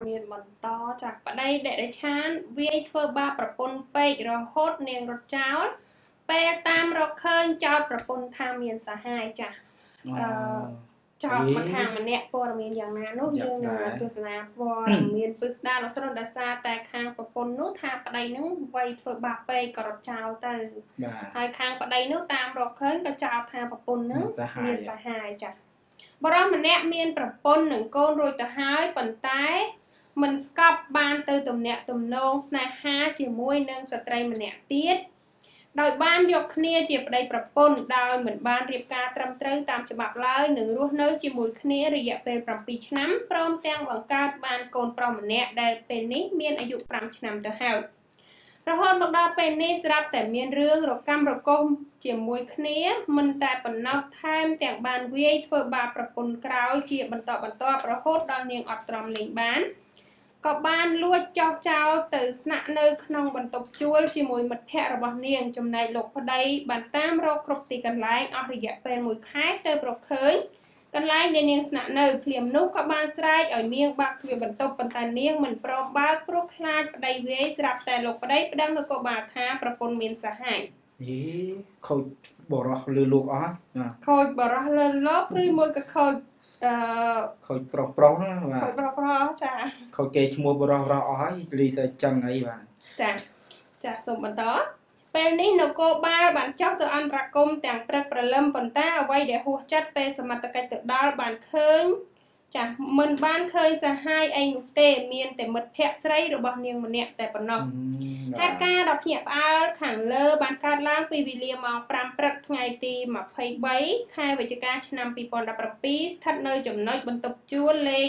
មានបន្តចាក់ប្តីដែលឆានវាយធ្វើបាបប្រពន្ធពេករហូតនាងរត់ចោលពេលតាមរកឃើញចោលប្រពន្ធថាមានសហាយចាស់ចោលមកខាងម្នាក់ព័ត៌មានយ៉ាងណានោះយើងទស្សនាព័ត៌មានពិស្ដារលោកស្រុនដោយសារតែខាងប្រពន្ធនោះថាប្តីនឹងវាយធ្វើបាបពេកក៏រត់ចោលទៅហើយខាងប្តីនោះតាមរកឃើញក៏ចោលថាប្រពន្ធនឹងមានសហាយចាស់បរិសម្នាក់មានប្រពន្ធនិងកូនរួចទៅហើយប៉ុន្តែមិនស្កប់បានទៅទំនាក់ទំនងស្នេហាជាមួយនឹងស្ត្រីម្នាក់ទៀតដោយបានយកគ្នាជាប្តីប្រពន្ធដោយមិនបានរៀបការត្រឹមត្រូវតាមច្បាប់ឡើយនឹងរស់នៅជាមួយគ្នារយៈពេល7ឆ្នាំព្រមទាំងបង្កើតបានកូនប្រុសម្នាក់ដែលពេលនេះមានអាយុ5ឆ្នាំទៅហើយរហូតមកដល់ពេលនេះស្រាប់តែមានរឿងរកាំរកុំជាមួយគ្នាមិនតែប៉ុណ្ណោះថែមទាំងបានវាយធ្វើបាបប្រពន្ធក្រោយជាបន្តបន្ទាប់រហូតដល់នាងអត់ទ្រាំលេងបានក៏បានលួចចោះចោលទៅស្នាក់នៅក្នុងបន្ទប់ជួលជាមួយមិត្តភ័ក្តិរបស់នាងចំណែកលោកប្តីបានតាមរកគ្រប់ទីកន្លែងអស់រយៈពេល1ខែទៅរកឃើញកន្លែងដែលនាងស្នាក់នៅភ្លាមនោះក៏បានស្រែកឲ្យនាងបើកទ្វារបន្ទប់ប៉ុន្តែនាងមិនព្រមបើកព្រោះខ្លាចប្តីវាយស្រាប់តែលោកប្តីប្តឹងនគរបាលថាប្រពន្ធមានសហាយខូចបរោះលើលោកអស់ខូចបរោះលើលោកឬមួយក៏ខូចប្រុសណាបាទខូចប្រុសចាខូចគេឈ្មោះបរោះអស់ហើយលីសចឹងអីបាទចាសូមបន្តពេលនេះនគរបាលបានចុះទៅអន្តរាគមន៍ទាំងព្រឹកព្រលឹមប៉ុន្តែអ្វីដែលហួសចិត្តពេលសមត្ថកិច្ចទៅដល់បានឃើញចាមិនបានឃើញសហាយអីនោះទេមានតែមិត្តភ័ក្តិស្រីរបស់នាងម្នាក់តែប៉ុណ្ណោះហេតុការណ៍ដ៏ភ្ញាក់ផ្អើលខាងលើបានកើតឡើងពីវេលាម៉ោង5ព្រឹកថ្ងៃទី23ខែវិច្ឆិកាឆ្នាំ2017ស្ថិតនៅចំណុចបន្ទប់ជួលលេខ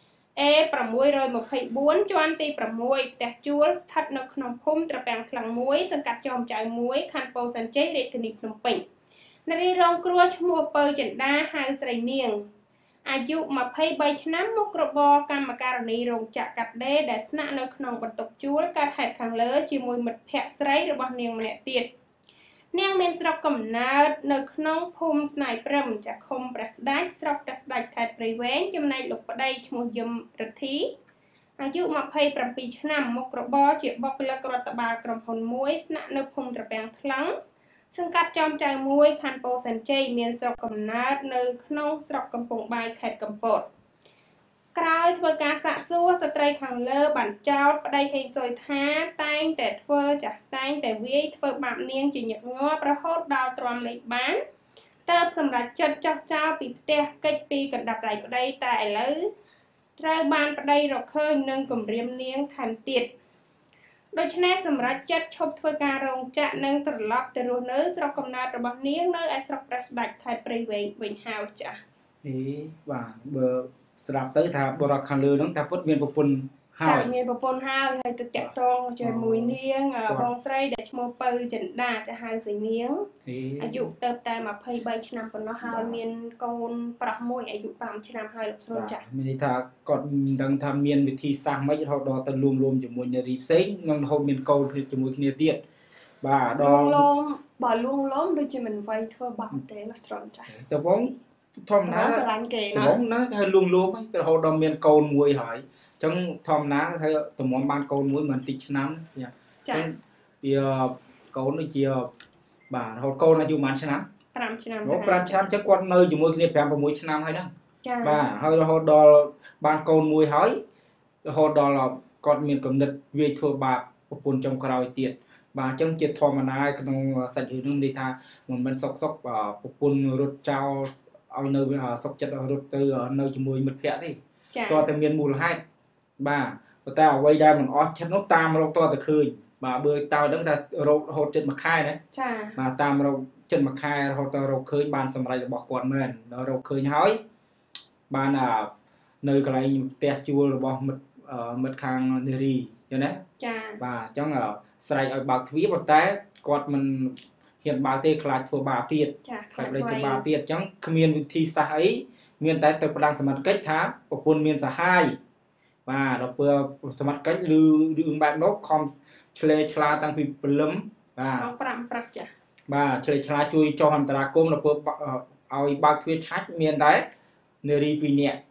A624 ជាន់ទី6ផ្ទះជួលស្ថិតនៅក្នុងភូមិត្រពាំងខ្លាំង1សង្កាត់ចោមចៅ1ខណ្ឌពោធិ៍សែនជ័យរាជធានីភ្នំពេញនារីរងគ្រោះឈ្មោះពៅចិន្តាហៅស្រីនាងអាយុ23ឆ្នាំមុខរបរកម្មការិនីរោងចក្រកាត់ដេរដែលស្នាក់នៅក្នុងបន្ទប់ជួលកើតហេតុខាងលើជាមួយមិត្តភ័ក្តិស្រីរបស់នាងម្នាក់ទៀតនាងមានស្រុកកំណើតនៅក្នុងភូមិស្នាយព្រឹមចាឃុំព្រះស្ដេចស្រុកព្រះស្ដេចខេត្តព្រៃវែងចំណែកលោកប្តីឈ្មោះយឹមរិទ្ធីអាយុ27ឆ្នាំមុខរបរជាបុគ្គលិករដ្ឋបាលក្រុមហ៊ុនមួយស្នាក់នៅភូមិត្រពាំងថ្លង់សង្កាត់ចោមចៅ1ខណ្ឌពោធិ៍សែនជ័យមានស្រុកកំណើតនៅក្នុងស្រុកកំពង់បាយខេត្តកំពតក្រោយធ្វើការសាកសួរស្ត្រីខាងលើបានចោទប្តីហេងសុយថាតែងតែវាយធ្វើបាបនាងជាញឹកញាប់រហូតដល់ទ្រាំលេងបានទើបសម្រាប់ចិត្តចោះចោលពីផ្ទះកិច្ចពីកណ្ដាប់ដៃប្តីតែឥឡូវត្រូវបានប្តីរកឃើញនឹងគំរាមនាងថែមទៀតដូច្នេះសម្រាប់ចិត្តឈប់ធ្វើការរោងចក្រនិងត្រឡប់ទៅរស់នៅស្រុកកំណើតរបស់នាងនៅឯស្រុកព្រះស្ដេចខេត្តព្រៃវែងវិញហើយចា៎បាទបើស្រាប់ទៅថាបរិបទខាងលើហ្នឹងតែពុតមានប្រពន្ធហើយចាមានប្រពន្ធហើយទៅតាក់ទងជាមួយនាងបងស្រីដែលឈ្មោះពៅចិន្តាចាហៅស្រីនាងអាយុទៅតែ23ឆ្នាំប៉ុណ្ណោះហើយមានកូនប្រុសមួយអាយុ5ឆ្នាំហើយលោកស្រីចាមានន័យថាគាត់មិនដឹងថាមានវិធីសាស្ត្រម៉េចរហូតដល់ទៅលួមជាមួយនារីផ្សេងនិងរហូតមានកូនជាមួយគ្នាទៀតបាទដល់លងបើលួងលោមដូចជាមិនវាយធ្វើបាបទេលោកស្រីចាតើបងធម្មតាស្រឡាញ់គេណាបងណាថាលួងលោមទៅរហូតដល់មានកូនមួយហើយអញ្ចឹងធម្មតាថាតម្រាំបានកូនមួយមិនតិចឆ្នាំចាវាកូនដូចជាបាទរហូតកូនអាយុប៉ុន្មានឆ្នាំ 5ឆ្នាំ 5ឆ្នាំអញ្ចឹងគាត់នៅជាមួយគ្នា5 6ឆ្នាំហើយហ្នឹងបាទហើយរហូតដល់បានកូនមួយហើយរហូតដល់គាត់មានគំនិតវាយធ្វើបាបប្រពន្ធចុងក្រោយទៀតបាទអញ្ចឹងជាធម្មតាក្នុងសាច់រឿងនេះនិយាយថាមិនសុកប្រពន្ធរត់ចោលឲ្យនៅសុកចិត្តរត់ទៅនៅជាមួយមិត្តភ័ក្តិទេតើតែមានមូលហេតុបាទប៉ុន្តែអ្វីដែលមិនអស់ចិត្តនោះតាមរកតទៅឃើញបាទបើតើដឹងថារករហូតចិត្តមួយខែណាចាបាទតាមរកចិត្តមួយខែរហូតទៅរកឃើញបានសម្រេចរបស់គាត់មែនដល់រកឃើញហើយបាននៅកន្លែងផ្ទះជួលរបស់មិត្តខាងនារីចឹងណាចាបាទអញ្ចឹងស្រែកឲ្យបើកទ្វារប៉ុន្តែគាត់មិនហ៊ានបើកទេខ្លាចធ្វើបាបទៀតខ្លាចធ្វើបាបទៀតអញ្ចឹងគ្មានវិធីសាស្ត្រអីមានតែទៅផ្ដាំសមត្ថកិច្ចថាប្រពន្ធមានសហាយបាទដល់ពេលសមត្ថកិច្ចឬរឿងបែបនោះខំឆ្លេឆ្លាតាំងពីព្រលឹមបាទ5ព្រឹកចាបាទឆ្លេឆ្លាជួយចុះអន្តរាគមន៍ដល់ពេលឲ្យបើកទ្វារឆាច់មានតែនារី2នាក់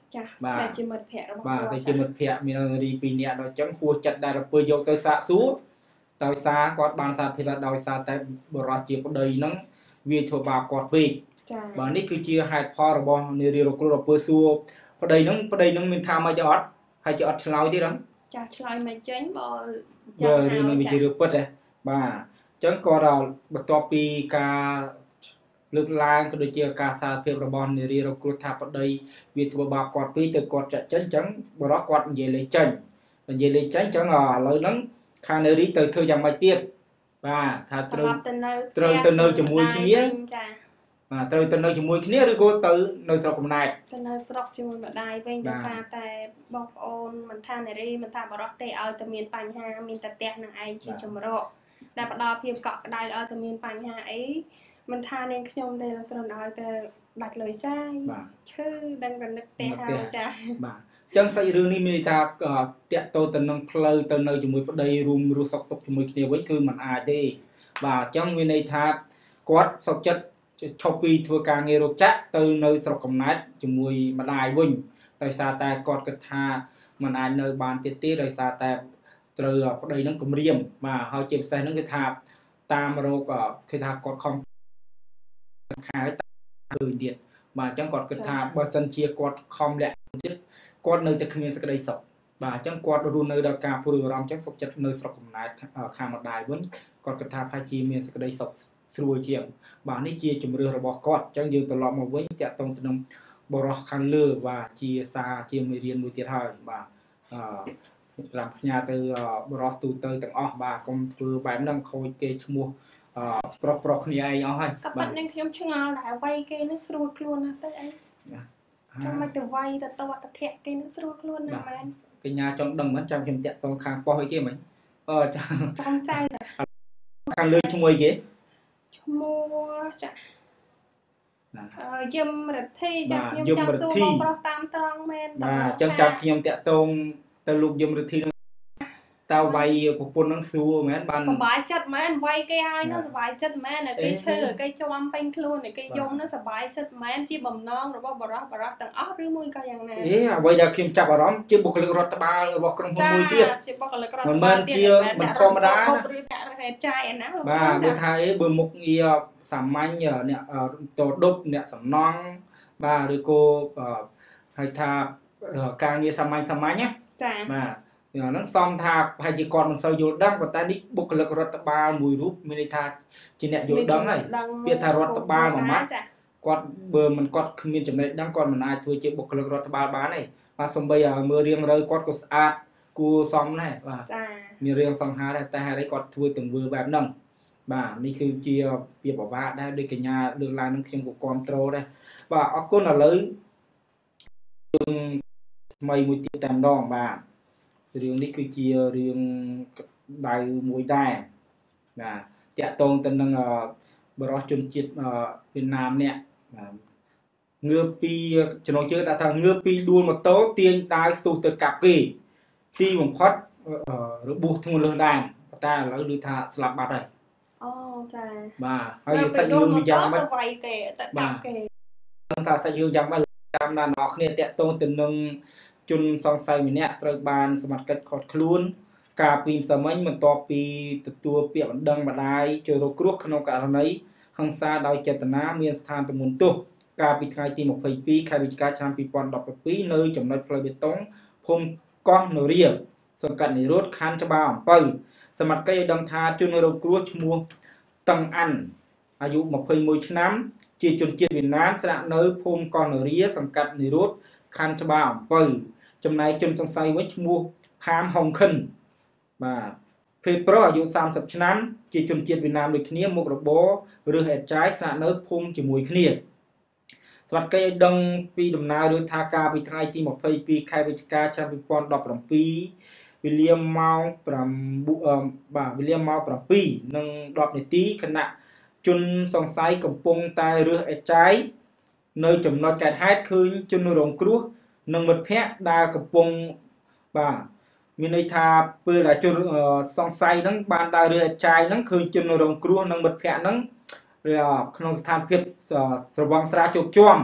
ចាតែជាមិត្តភក្តិរបស់គាត់បាទតែជាមិត្តភក្តិមានរីពីរនាក់ដល់អញ្ចឹងហួសចិត្តដែលទៅយកទៅសាកសួរដោយសារគាត់បានសារភាពដោយសារតែបរិសុទ្ធជាប្តីហ្នឹងវាធ្វើបាបគាត់ពេកបាទនេះគឺជាហេតុផលរបស់នារីរកគ្រោះពើសួរប្តីហ្នឹងមានថាមកចអត់ហើយចអត់ឆ្លើយទេហ្នឹងចាឆ្លើយមិនចេញបើរឿងនេះវាជារឿងពិតហ៎បាទអញ្ចឹងគាត់បន្ទាប់ពីការលើកឡើងក៏ដូចជាការសារភាពរបស់នារីរកគ្រោះថាប្តីវាធ្វើបាបគាត់ពេកទៅគាត់ចាក់ចេញអញ្ចឹងបរិសុទ្ធគាត់និយាយលេងចេញអញ្ចឹងឥឡូវហ្នឹងខាងនារីទៅធ្វើយ៉ាងម៉េចទៀតបាទថាត្រូវទៅនៅជាមួយគ្នាចាបាទត្រូវទៅនៅជាមួយគ្នាឬក៏ទៅនៅស្រុកកំណើតទៅនៅស្រុកជាមួយម្ដាយវិញដោយសារតែបងប្អូនមិនថានារីមិនថាបរិសុទ្ធទេឲ្យតែមានបញ្ហាមានតែផ្ទះនឹងឯងជាចម្រោកដែលផ្ដល់ភាពកក់ក្ដៅឲ្យតែមានបញ្ហាអីមិនថានាងខ្ញុំទេលោកស្រីឲ្យតែដាច់លុយចាយឈឺដឹងតែនឹកផ្ទះហើយចាបាទអញ្ចឹងសាច់រឿងនេះមានន័យថាតាក់ទោទៅនឹងផ្លូវទៅនៅជាមួយប្តីរួមរស់សុខទុក្ខជាមួយគ្នាវិញគឺមិនអាចទេបាទអញ្ចឹងមានន័យថាគាត់សុខចិត្តឈប់ពីធ្វើការងាររោគចាក់ទៅនៅស្រុកកំណើតជាមួយម្ដាយវិញដោយសារតែគាត់គិតថាមិនអាចនៅបានទៀតទេដោយសារតែត្រូវប្តីនឹងគំរាមបាទហើយជាពិសេសហ្នឹងគឺថាតាមរោគគឺថាគាត់ខំខែទៅទៀតបាទអញ្ចឹងគាត់គិតថាបើសិនជាគាត់ខំលាក់ទៀតគាត់នៅតែគ្មានសេចក្តីសុខបាទអញ្ចឹងគាត់រស់នៅដល់ការព្រួយបារម្ភអញ្ចឹងសុខចិត្តនៅស្រុកកំណើតខាងម្ដាយវិញគាត់គិតថាប្រហែលជាមានសេចក្តីសុខស្រួលជាងបាទនេះជាជំរឿនរបស់គាត់អញ្ចឹងយើងត្រឡប់មកវិញតាក់ទងទៅនឹងបរិសុទ្ធខាងលើបាទជាសារជាមេរៀនមួយទៀតហើយបាទសម្រាប់ផ្ញើទៅបរិសុទ្ធទូទៅទាំងអស់បាទកុំធ្វើបែបហ្នឹងខូចគេឈ្មោះប្រុសគ្នាឯងអស់ហើយក៏ប៉ុន្តែនឹងខ្ញុំឆ្ងល់ដែរវាយគេនឹងស្រួលខ្លួនណាស់ទៅអីចាំមិនទៅវាយទៅតតធៈគេនឹងស្រួលខ្លួនណាស់មែនកញ្ញាចង់ដឹងមិនចាំខ្ញុំតាក់ទងខាងប៉ុស្តិ៍អីគេមិញចាំចៅខាងលើឈ្មោះអីគេឈ្មោះចាយឹមរដ្ឋីចាខ្ញុំចង់សួរបងប្រុសតាមត្រង់មែនបាទអញ្ចឹងចាំខ្ញុំតាក់ទងទៅលោកយឹមរដ្ឋីតើវាយប្រពន្ធនឹងសួរមែនបានសុបាយចិត្តមែនវាយគេហើយនោះសុបាយចិត្តមែនគេឈឺគេជាប់ពេញខ្លួនគេយំនោះសុបាយចិត្តមែនជាបំណងរបស់បរិសុទ្ធទាំងអស់ឬមួយក៏យ៉ាងណាអ្វីដែលខ្ញុំចាប់អារម្មណ៍ជាបុគ្គលិករដ្ឋបាលរបស់ក្រុមហ៊ុនមួយទៀតជាបុគ្គលិករដ្ឋបាលទៀតមិនធម្មតាឬអ្នករហេតចាយឯណាបាទគឺថាបើមុខងារសាមញ្ញអ្នកតដប់អ្នកសំណង់បាទឬក៏ហៅថាការងារសាមញ្ញណាចាបាទហ្នឹងសំថាប្រហែលជាគាត់មិនសូវយល់ដឹងប៉ុន្តែនេះបុគ្គលិករដ្ឋបាលមួយរូបមានន័យថាជាអ្នកយល់ដឹងហើយពាក្យថារដ្ឋបាលមួយម៉ាត់គាត់បើមិនគាត់គ្មានចំណេះដឹងគាត់មិនអាចធ្វើជាបុគ្គលិករដ្ឋបាលបានទេបាទសំបីមើលរៀងរើគាត់ក៏ស្អាតគួរសមដែរបាទចាមានរឿងសង្ហាដែរតែហេតុអីគាត់ធ្វើទង្វើបែបហ្នឹងបាទនេះគឺជាភាពពិបាកដែរដោយកញ្ញាលើកឡើងនឹងខ្ញុំក៏គ្រប់គ្រងដែរបាទអរគុណឥឡូវរឿងថ្មីមួយទៀតតែម្ដងបាទរឿងនេះគឺជារឿងដៅមួយដែរណាតាក់ទងទៅនឹងបរិសុទ្ធជនជាតិវៀតណាមនេះងើបពីចំណងជើងថាងើបពីដួលម៉ូតូទាញដាវស្ទុះទៅកាប់គេទីបំផុតរបួសធ្ងន់លើសដែរតែឥឡូវឮថាស្លាប់បាត់ហើយអូចាបាទហើយសាច់រឿងមួយយ៉ាងម៉េចទៅវាយគេទៅកាប់គេនឹងថាសាច់រឿងយ៉ាងម៉េចតាមដានអ្នកគ្នាតាក់ទងទៅនឹងជនសង្ស័យម្នាក់ត្រូវបានសមត្ថកិច្ចឃាត់ខ្លួនកាលពីសម័យបន្ទាប់ពីទទួលពាក្យបណ្ដឹងម្ដាយចូលរកគ្រោះក្នុងករណីហិង្សាដោយចេតនាមានស្ថានទម្ងន់ទោសកាលពីថ្ងៃទី22ខែវិច្ឆិកាឆ្នាំ2017នៅចំណុចផ្លូវបេតុងភូមិកោះនរាសង្កាត់និរោធខណ្ឌច្បារអំពៅសមត្ថកិច្ចឲ្យដឹងថាជនរងគ្រោះឈ្មោះតឹងអាន់អាយុ21ឆ្នាំជាជនជាតិវៀតណាមស្នាក់នៅភូមិកោះនរាសង្កាត់និរោធខណ្ឌច្បារអំពៅចំណែកជនសង្ស័យវិញឈ្មោះហាមហុងខិនបាទភេទប្រុសអាយុ30ឆ្នាំជាជនជាតិវៀតណាមដូចគ្នាមុខរបរឬហេតុចាយស្នាក់នៅភូមិជាមួយគ្នាស្វាត់គេឲ្យដឹងពីដំណើររឿងថាការពីថ្ងៃទី22ខែវិច្ឆិកាឆ្នាំ2017វេលាម៉ោង9បាទវេលាម៉ោង7:10នាទីគណៈជនសង្ស័យកំពុងតែរើសអេតចាយនៅចំណុចកើតហេតុឃើញជនរងគ្រោះនិងមិត្តភ័ក្តិដែលកំពុងបាទមានន័យថាពេលដែលជនសង្ស័យហ្នឹងបានដើររើសអេតចាយហ្នឹងឃើញជនរងគ្រោះនិងមិត្តភ័ក្តិហ្នឹងក្នុងស្ថានភាពស្រវឹងស្រាជោគជាំ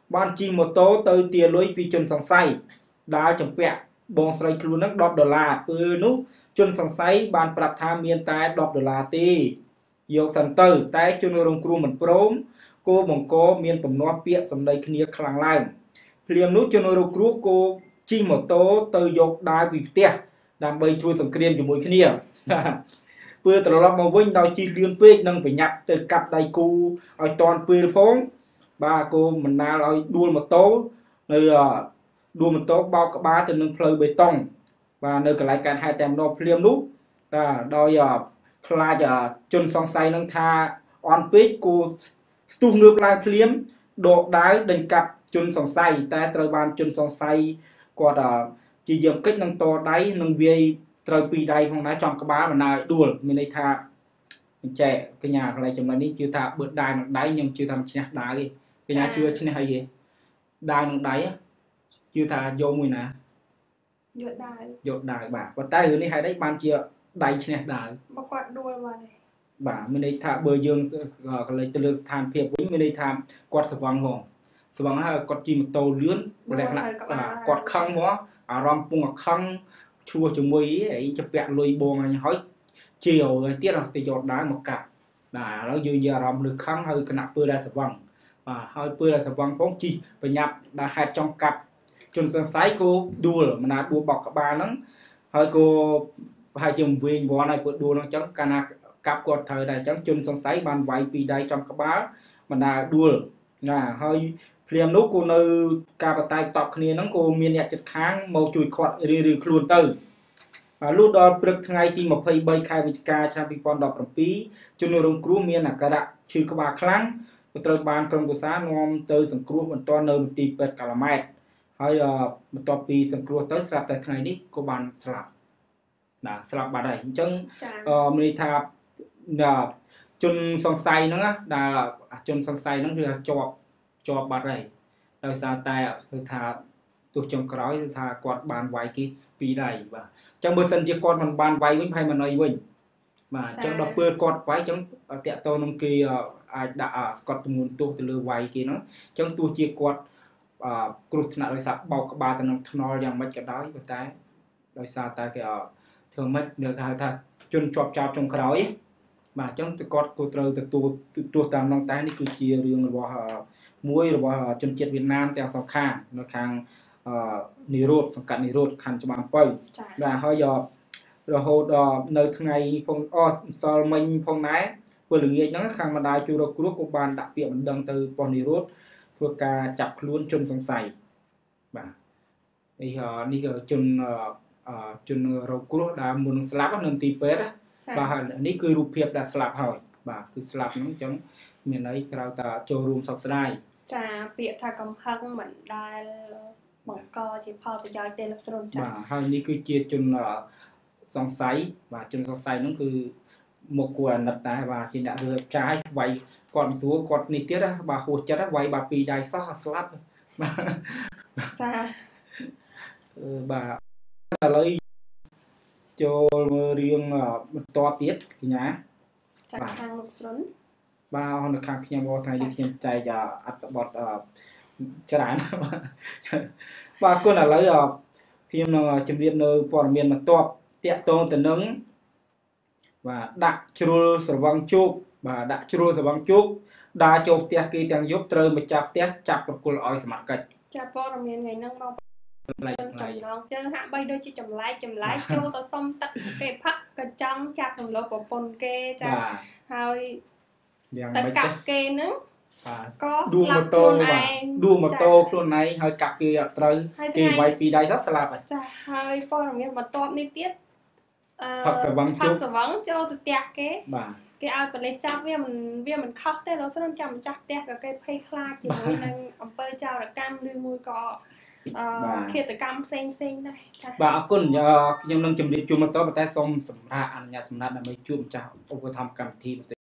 បានជិះម៉ូតូទៅទាលុយពីជនសង្ស័យដើរចម្ពាក់បងស្រីខ្លួនហ្នឹង$10ពេលនោះជនសង្ស័យបានប្រាប់ថាមានតែ$10ទេយកសិនទៅតែជនរងគ្រោះមិនព្រមគោបង្កមានទំនាស់ពាក្យសម្ដីគ្នាខ្លាំងឡើងភ្លាមនោះជនរងគ្រោះគោជិះម៉ូតូទៅយកដាវពីផ្ទះដើម្បីជួយសង្គ្រាមជាមួយគ្នាពេលត្រឡប់មកវិញដោយជិះលឿនពេកនិងប្រញាប់ទៅកាប់ដៃគូឲ្យតាន់ពេលផងបាទគោមិនណាលឲ្យដួលម៉ូតូនៅដួលម៉ូតូបោកក្បាលទៅនឹងផ្លូវបេតុងបាទនៅកន្លែងកើតហេតុតែម្ដងភ្លាមនោះដោយខ្លាចជនសង្ស័យនឹងថាអន់ពេកគោស្ទុះងើបឡើងភ្លាមដកដាវដេញកាប់ជនសង្ស័យតែត្រូវបានជនសង្ស័យគាត់ជាយាមកិច្ចនឹងតដៃនឹងវាយត្រូវពីដៃផងដែរចំក្បាលមិនឲ្យដួលមានន័យថាអញ្ចេះកញ្ញាកន្លែងចំណុចនេះជឿថាបើដាវនឹងដៃខ្ញុំជឿថាឈ្នះដាវទេកញ្ញាជឿឈ្នះអីទេដាវនឹងដៃជឿថាយកមួយណាយកដាវបាទប៉ុន្តែរឿងនេះហេតុអីបានជាដៃឈ្នះដាវបើគាត់ដួលបានទេបាទមានន័យថាបើយើងកន្លែងទៅលើស្ថានភាពវិញមានន័យថាគាត់ស្វឹងហ្នឹងស្វឹងហើយគាត់ជិះម៉ូតូលឿនលក្ខណៈគាត់ខឹងមកអារម្មណ៍ពងខឹងឈ្លោះជាមួយអីចាប់ពាក់លុយបងអញហើយជាឲ្យទៀតទៅយកដាវមកកាប់បាទឥឡូវយើងយកអារម្មណ៍លើខឹងហើយគណៈពើដែលស្វឹងបាទហើយពើដែលស្វឹងផងជិះប្រញាប់ដល់ហេតុចង់កាប់ជនសង្ស័យគោដួលមិនណាដួលបោកក្បាលហ្នឹងហើយគោប្រហែលជាវិញវ៉ាន់ហើយពើដួលហ្នឹងអញ្ចឹងកាលណាកាប់គាត់ត្រូវដែរអញ្ចឹងជនសង្ស័យបានវាយពីដៃចំក្បាលបណ្ដាដួលណាហើយភ្លាមនោះគូនៅការបតែតបគ្នាហ្នឹងគូមានអ្នកចិត្តខាងមកជួយខាត់រៀងខ្លួនទៅលុះដល់ព្រឹកថ្ងៃទី23ខែវិច្ឆិកាឆ្នាំ2017ជនរងគ្រោះមានអាការៈឈឺក្បាលខ្លាំងត្រូវបានក្រុមគូសានាំទៅសង្គ្រោះបន្ទាន់នៅមន្ទីរពេទ្យកាឡាម៉ែតហើយបន្ទាប់ពីសង្គ្រោះទៅស្រាប់តែថ្ងៃនេះក៏បានស្លាប់ស្លាប់បាត់ហើយអញ្ចឹងមានន័យថាជនសង្ស័យហ្នឹងដែលជនសង្ស័យហ្នឹងគឺជាប់បាត់ហើយដោយសារតែគឺថាទោះចុងក្រោយគឺថាគាត់បានវាយគេពីដៃបាទអញ្ចឹងបើសិនជាគាត់មិនបានវាយវិញហើយមិនអីវិញបាទអញ្ចឹងដល់ពេលគាត់វាយអញ្ចឹងតាក់ទងនឹងគេអាចដាក់ស្កត់ទម្ងន់ទោសទៅលើវាយគេហ្នឹងអញ្ចឹងទោះជាគាត់គ្រោះថ្នាក់ដោយសារបោកក្បាលទៅនឹងថ្នល់យ៉ាងម៉េចក៏ដោយប៉ុន្តែដោយសារតែគេធ្វើម៉េចនៅគេហៅថាជនជាប់ចោទចុងក្រោយបាទអញ្ចឹងគាត់ក៏ត្រូវទទួលតាមនោះតែនេះគឺជារឿងរបស់មួយរបស់ជនជាតិវៀតណាមទាំងសងខាងនៅខាងនិរោធសង្កាត់និរោធខណ្ឌច្បារអំពៅបាទហើយរហូតដល់នៅថ្ងៃផងសល់មិញផងដែរពលល្ងាចហ្នឹងខាងម្ដាយជួយរកគ្រោះក៏បានដាក់ពាក្យបណ្ដឹងទៅប៉ុស្តិ៍និរោធធ្វើការចាប់ខ្លួនជនសង្ស័យបាទនេះក៏ជនរងគ្រោះដែលមុនស្លាប់នៅទីពេទ្យបាទនេះគឺរូបភាពដែលស្លាប់ហើយបាទគឺស្លាប់ហ្នឹងអញ្ចឹងមានន័យក្រៅតែចូលរួមសោកស្ដាយចាពាក្យថាកំហឹងមិនដែលបង្កជាផលប្រយោជន៍ទេលោកស្រុនចាបាទហើយនេះគឺជាជនសង្ស័យបាទជនសង្ស័យហ្នឹងគឺមកគួរអាណិតដែរបាទជាអ្នករើចាយវាយគាត់មិនស្រួលគាត់នេះទៀតបាទហួសចិត្តវាយបាត់ពីដៃសោះស្លាប់បាទចាបាទឥឡូវចូលមើលរឿងបន្តទៀតកញ្ញាចាខាងលោកស្រុនបាទនៅខាងខ្ញុំថ្ងៃនេះខ្ញុំចែកអត្ថបទច្រើនបាទគុណឥឡូវខ្ញុំនឹងជម្រាបនៅព័ត៌មានបន្ទាប់តាក់ទងទៅនឹងបាទដាក់ជ្រុលស្រវឹងជោគបាទដាក់ជ្រុលស្រវឹងជោគដើរចូលផ្ទះគេទាំងយប់ត្រូវម្ចាស់ផ្ទះចាប់ប្រគល់ឲ្យសមត្ថកិច្ចចាព័ត៌មានថ្ងៃហ្នឹងមកចំណងជើងហាក់បីដូចជាចម្លែកចូលទៅសុំទឹកគេផឹកក៏ចង់ចាប់រំលោភប្រពន្ធគេចាហើយតែកាប់គេហ្នឹងក៏ដួលម៉ូតូខ្លួនឯងហើយកាប់គេអត់ត្រូវគេវាយពីដៃសោះស្លាប់ហើយចាហើយព័ត៌មានបន្ទាប់នេះទៀតផឹកស្រវឹងចូលទៅផ្ទះគេបាទគេឲ្យប៉ូលីសចាប់វាមិនខុសទេលោកស្រុនចាំម្ចាស់ផ្ទះក៏គេភ័យខ្លាចជាមួយនឹងអំពើចោរកម្មឬមួយក៏ឃាតកម្មផ្សេងដែរបាទអរគុណខ្ញុំនឹងជម្រាបជូនបន្តតែសូមសម្រាប់អនុញ្ញាតសម្រាប់ដើម្បីជួបម្ចាស់ឧបត្ថម្ភកម្មវិធី